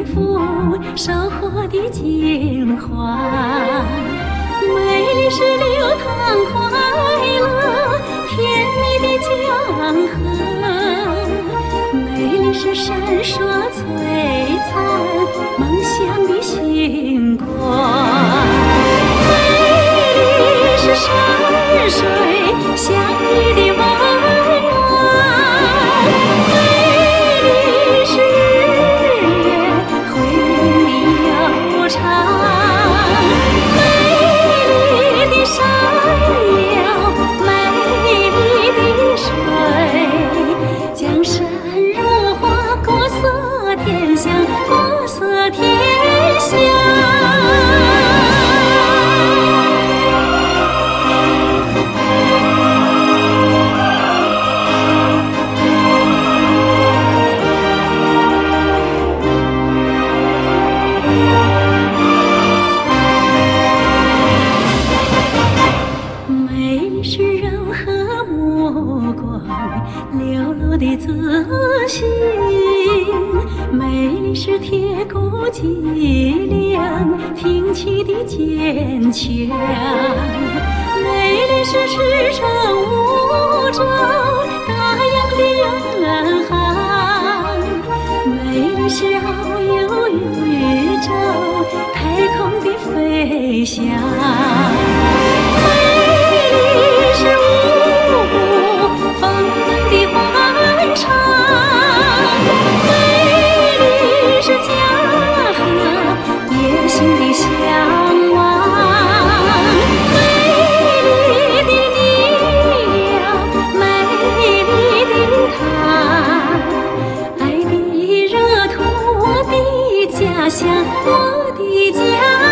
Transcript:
幸福收获的金黄。美丽是流淌快乐甜蜜的江河，美丽是闪烁璀璨梦想的星光，美丽是山水相依的温暖，美丽是日月辉映的悠长，美丽的山腰，美丽的水，江山如画，国色天香，国色天香。美丽是柔和目光，流露的自信；美丽是铁骨脊梁，挺起的坚强；美丽是驰骋无舟，大洋的远航；美丽是遨游宇宙，太空的飞翔。是无故风灯的欢唱，美丽是家和野心的向往，美丽的鸟，美丽的他，爱的热土，我的家乡，我的家。